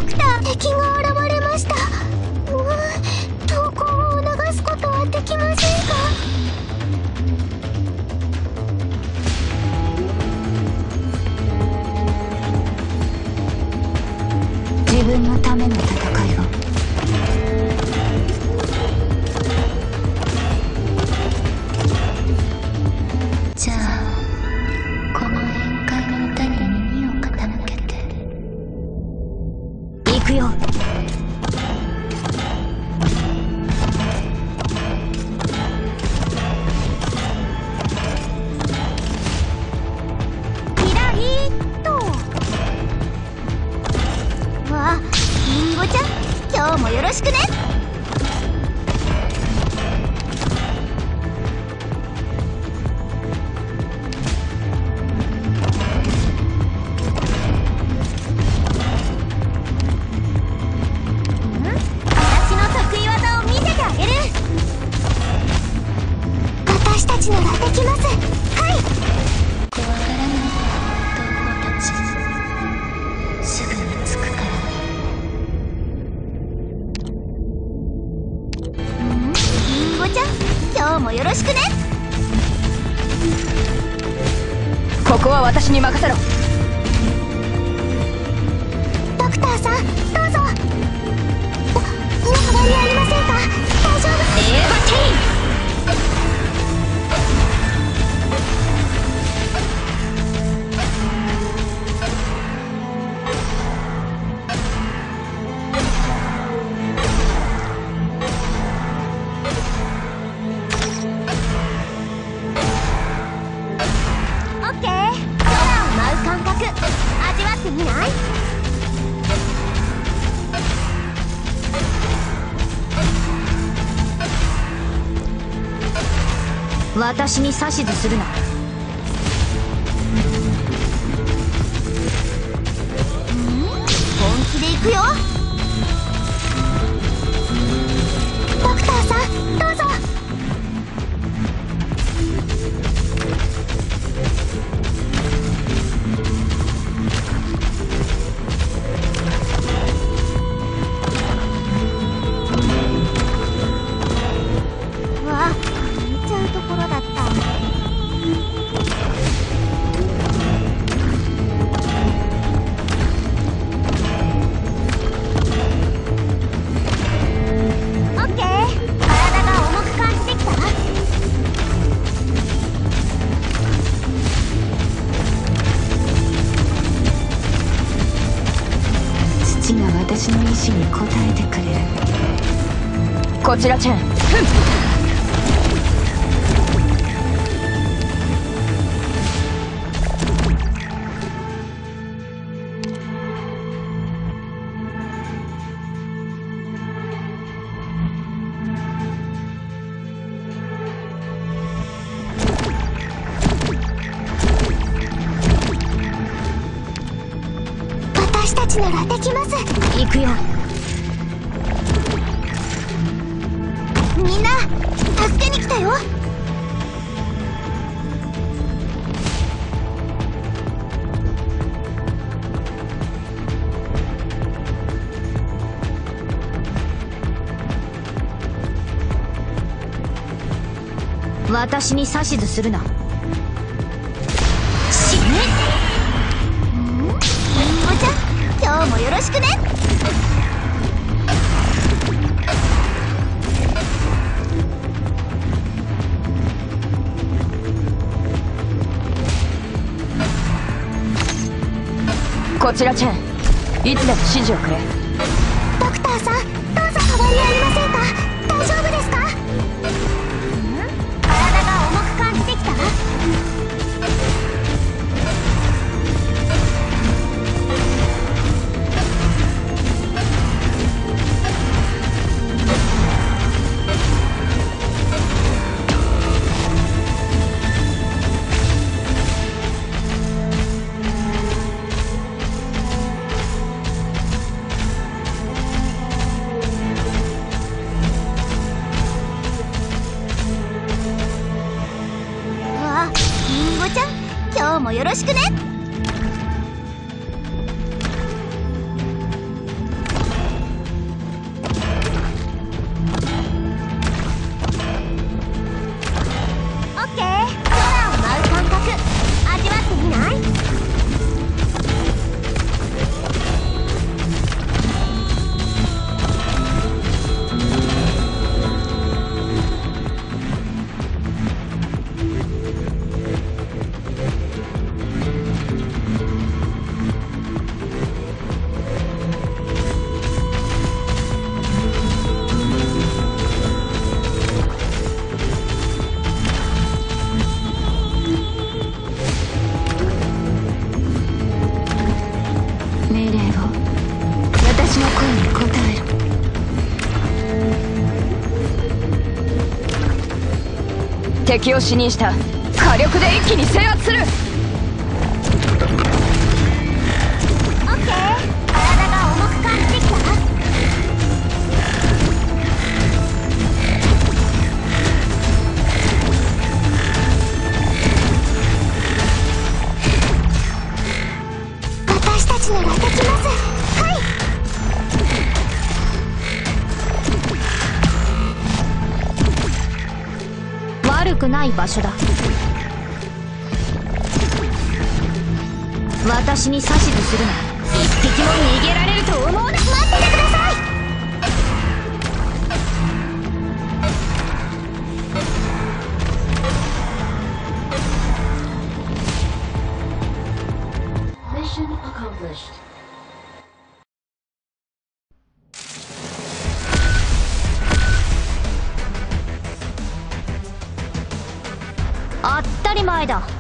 クター、敵が現れました。投稿を促すことはできませんか？自分のための戦いを。じゃあこの宴会の歌に耳を傾けて行くよ。キラリーとわあ、リンゴちゃん、今日もよろしくね。私の得意技を見せてあげる。私たちならできます。はい。怖がらない同胞たち、すぐに着くから。リンゴちゃん、今日もよろしくね。 ここは私に任せろ。 ドクターさん、どうぞ。お変わりありませんか？大丈夫？ エヴァティン。 オッケー。空を舞う感覚、味わってみない？ 私に指図するな。 本気で行くよ。ドクターさん、どうぞ。わあ、見ちゃうところだった。オッケー。体が重く感じてきたわ。 父が私の意志に応えてくれる。こちらチェン。 私たちならできます。 行くよ。 みんな、助けに来たよ。 私に指図するな。 死ね。リンゴちゃん、今日もよろしくね。 こちらチェン。いつでも指示をくれ。 ドクターさん、どうぞ。変わりありませんか？大丈夫ですか？体が重く感じてきたわ。今日もよろしくね。 敵を死認した。火力で一気に制圧する。 オッケー。体が重く感じてきたわ。私たちならできます。はい。悪くない場所だ。私に指図するな。一匹も逃げられると思うな。待っててください。 Mission accomplished. 当たり前だ。